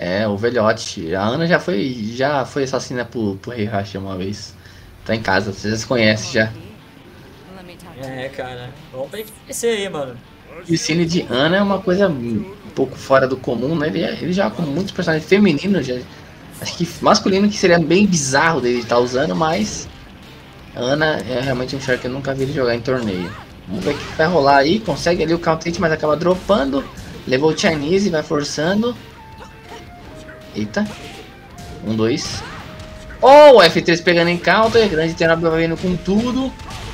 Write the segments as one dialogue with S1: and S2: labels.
S1: É, o velhote. A Ana já foi assassina pro Heihachi uma vez. Tá em casa, vocês já se conhecem já.
S2: É, cara. Vamos pra esse aí, mano.
S1: O ensino de Ana é uma coisa um pouco fora do comum, né? Ele já com muitos personagens femininos, já, acho que masculino que seria bem bizarro dele estar usando, mas Ana é realmente um char que eu nunca vi ele jogar em torneio. Vamos ver o que vai rolar aí. Consegue ali o counter hit, mas acaba dropando. Levou o Chinese, vai forçando. Eita. 1-2. Oh, o F3 pegando em counter. Grande Tenob vai vindo com tudo.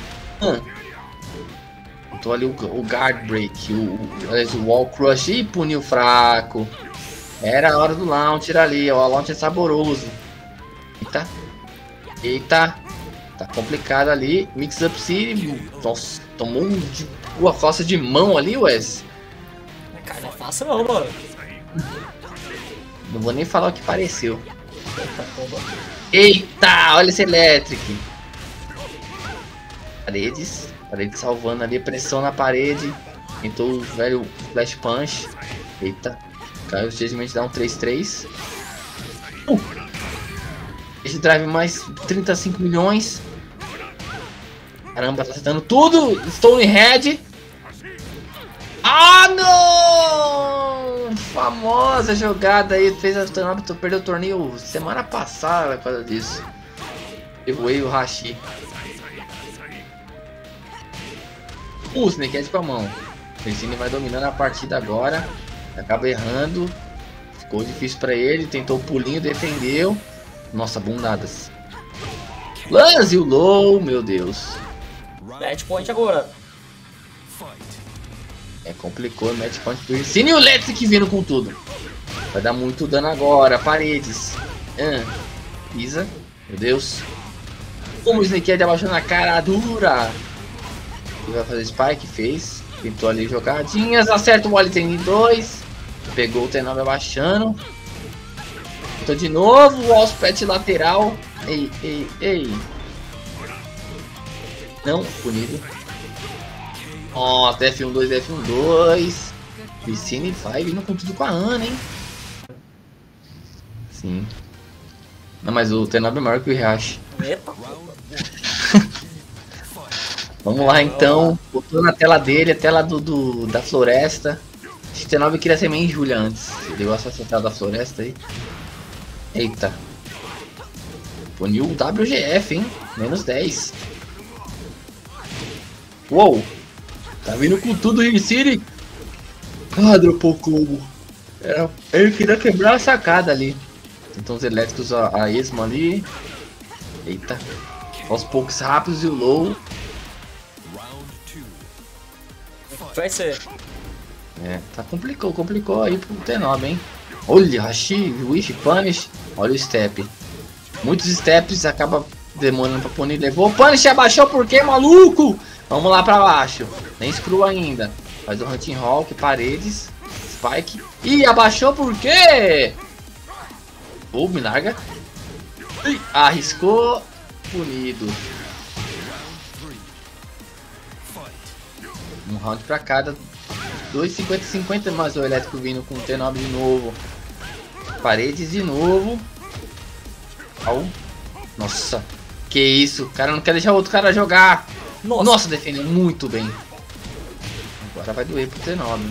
S1: Botou ali o Guard Break. O Wall Crush. Ih, puniu fraco. Era a hora do launcher ali. Ó, o launcher saboroso. Eita. Eita. Tá complicado ali. Mix Up City. Nossa, tomou uma fossa de mão ali, Wes.
S2: Cara, não é fácil não, mano.
S1: Não vou nem falar o que pareceu. Eita, olha esse Electric. Paredes salvando ali, pressão na parede. Tentou o velho Flash Punch. Eita, caiu o Judgment, dá um 3-3. Esse drive mais 35 milhões. Caramba, tá acertando tudo. Stone Head. Ah, não! Famosa jogada aí. Fez a Tenob, perdeu o torneio semana passada por causa disso. Eu o Hashi. O Snake Edge com a mão. O Fecine vai dominando a partida agora. Acaba errando. Ficou difícil pra ele. Tentou o pulinho, defendeu. Nossa, bundadas. Lance o low, meu Deus.
S2: Match point agora.
S1: É, complicou o match point do Fecine e o Electric vindo com tudo. Vai dar muito dano agora. Paredes. Pisa. Meu Deus. Como o Snake Edge abaixando a cara dura. Ele vai fazer Spike, fez. Tentou ali jogadinhas. Acerta o Wally tem 2. Pegou o T9 abaixando. Tentou de novo. O Wallspet lateral. Ei. Não, punido. Nossa, F1-2, F1-2. Vicine vai vindo com tudo com a Ana, hein? Sim. Não, mas o T9 é maior que o Heihachi.
S2: Eita.
S1: Vamos lá então, botou na tela dele, a tela da floresta. Acho que o T9 queria ser meio Julia antes. Ele gosta dessa tela da floresta aí. Eita. Puniu o WGF, hein? Menos 10. Uou! Tá vindo com tudo o City. Ah, dropou o combo. Ele queria quebrar a sacada ali. Então os elétricos, a esmo ali. Eita. Aos poucos rápidos e o low.
S2: Vai ser.
S1: É, tá complicou aí pro T9, hein? Olha, Hashi, Wish, Punish. Olha o step. Muitos steps, acaba demorando pra punir. Levou o Punish, abaixou por quê, maluco? Vamos lá pra baixo. Nem screw ainda. Faz o Hunting Hawk, paredes. Spike. Ih, abaixou por quê? Me larga. Ih, arriscou. Punido. Um round pra cada. 2,50-50, mas o elétrico vindo com o T9 de novo. Paredes de novo. Au. Nossa. Que isso. O cara não quer deixar o outro cara jogar. Nossa, defendeu muito bem. Agora vai doer pro T9.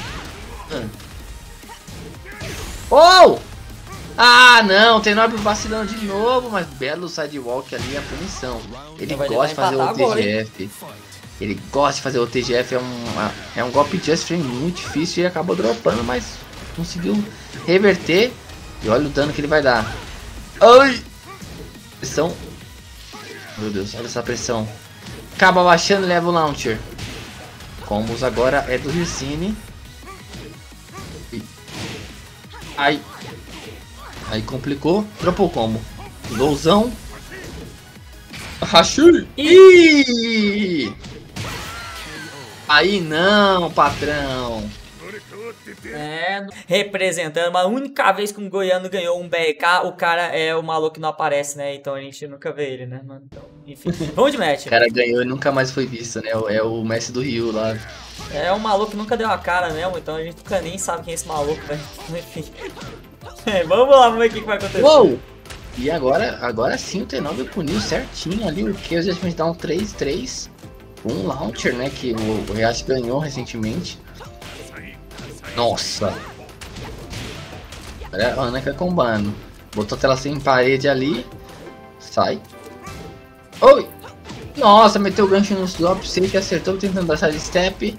S1: Oh! Ah, não. O T9 vacilando de novo. Mas belo sidewalk ali, a punição. Ele gosta de fazer o TGF. Ele gosta de fazer o TGF, é um golpe de Just Frame muito difícil e acabou dropando, mas conseguiu reverter. E olha o dano que ele vai dar. Ai! Pressão. Meu Deus, olha essa pressão. Acaba baixando e leva o launcher. Combos agora é do Hircine. Ai. Aí complicou. Dropou o combo. Lowzão. Hashi! Ih! Aí não, patrão.
S2: É, representando, mas a única vez que um goiano ganhou um BRK, o cara é o maluco que não aparece, né? Então a gente nunca vê ele, né, mano? Então, enfim, vamos de match.
S1: O cara ganhou e nunca mais foi visto, né? É o Messi do Rio lá.
S2: É um maluco que nunca deu a cara mesmo, então a gente nunca nem sabe quem é esse maluco, velho. Enfim. Vamos lá, vamos ver o que vai acontecer.
S1: Uou! E agora sim o T9 puniu certinho ali. O que a gente dá um 3-3. Um launcher, né? Que o React ganhou recentemente. Nossa! Olha a Ana que é combando. Botou a tela sem parede ali. Sai. Oi! Nossa, meteu o gancho no drop safe, acertou tentando dar side step.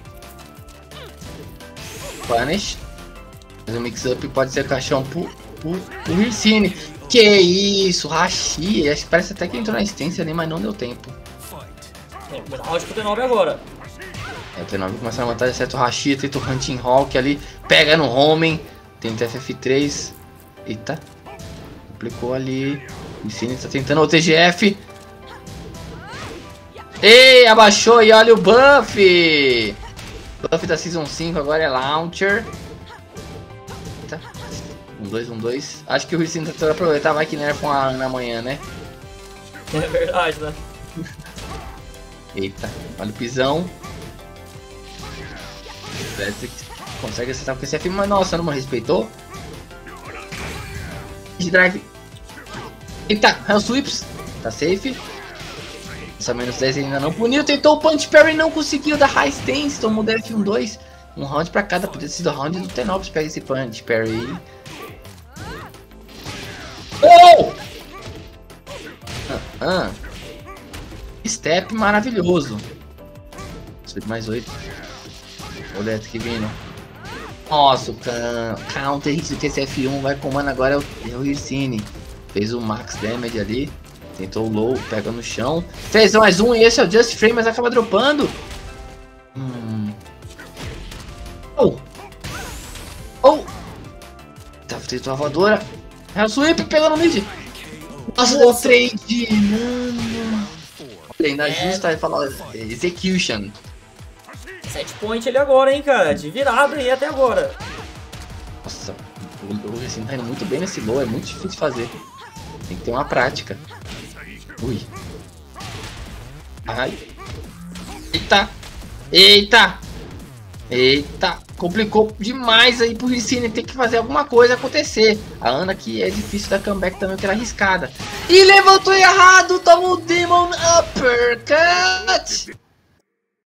S1: Punish. Mas o mix-up pode ser caixão pro Hircine. Que isso, Hashi. Acho que parece até que entrou na assistência ali, mas não deu tempo.
S2: Round pro T9 agora.
S1: O T9 começa a matar, acerta o Hashi, tenta o Hunting Hawk ali. Pega no Homem. Tenta FF3. Eita. Complicou ali. O Hircine está tentando o TGF. Ei, abaixou e olha o buff! Buff da Season 5 agora é Launcher. Eita. 1-2. Acho que o Hircine tá tentando aproveitar, vai que nerfa uma Ana amanhã, né?
S2: É verdade, né?
S1: Eita, olha o pisão. Consegue acertar com esse F, mas nossa, não me respeitou. De drive. Eita, Hell Sweeps. Tá safe. Essa menos 10 ainda não puniu. Tentou o Punch Parry, não conseguiu. Da High Stance, tomou DF1-2. Um round pra cada, podia ter sido o round do T9 pra pegar esse Punch Parry. Oh! Step maravilhoso. Mais 8. O Electric vindo. Nossa, o counter hit do TCF1 vai comando agora é o Hircine. Fez o max damage ali. Tentou o low, pega no chão. Fez mais um e esse é o Just Frame, mas acaba dropando. Tentou a voadora. É o Sweep, pegou no mid. Nossa, deu trade. Mano. Ainda justa vai falar execution.
S2: 7 point ele agora, hein, cara. De virada aí até agora.
S1: Nossa, o Hircine tá indo muito bem nesse low, é muito difícil de fazer. Tem que ter uma prática. Ui. Ai. Eita. Eita. Eita. Complicou demais aí pro Hircine. Tem que fazer alguma coisa acontecer. A Ana aqui é difícil da comeback também, que ela é arriscada. E levantou errado. Toma o Demon Uppercut.